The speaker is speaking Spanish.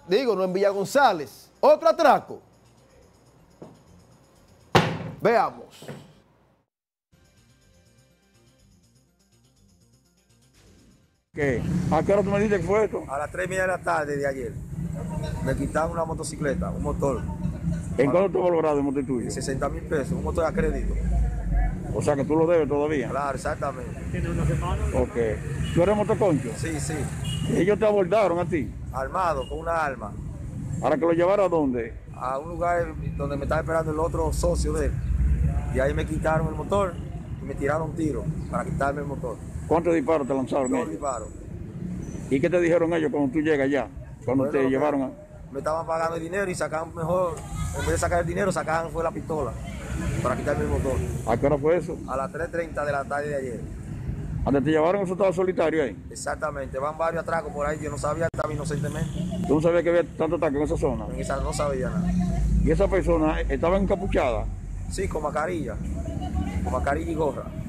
Digo, no en Villa González. Otro atraco. Veamos. ¿Qué? ¿A qué hora tú me dijiste que fue esto? A las 3:30 de la tarde de ayer. Me quitaron una motocicleta, un motor. ¿En cuánto te valorado el motor tuyo? 60,000 pesos, un motor a crédito. O sea que tú lo debes todavía. Claro, exactamente. Ok. ¿Tú eres motoconcho? Sí, sí. Ellos te abordaron a ti. Armado, con una arma. ¿Para que lo llevara a dónde? A un lugar donde me estaba esperando el otro socio de él. Y ahí me quitaron el motor y me tiraron un tiro para quitarme el motor. ¿Cuántos disparos te lanzaron Dos ellos? disparos. ¿Y qué te dijeron ellos cuando tú llegas allá? Cuando Bueno, te llevaron a... Me estaban pagando el dinero y sacaban mejor, en vez de sacar el dinero, sacaban fue la pistola para quitarme el motor. ¿A qué hora fue eso? A las 3:30 de la tarde de ayer. ¿Dónde te llevaron eso estaba solitario ahí? Exactamente, van varios atracos por ahí, yo no sabía, estaba inocentemente. ¿Tú no sabías que había tanto ataque en esa zona? En esa no sabía nada. ¿Y esa persona estaba encapuchada? Sí, con mascarilla y gorra.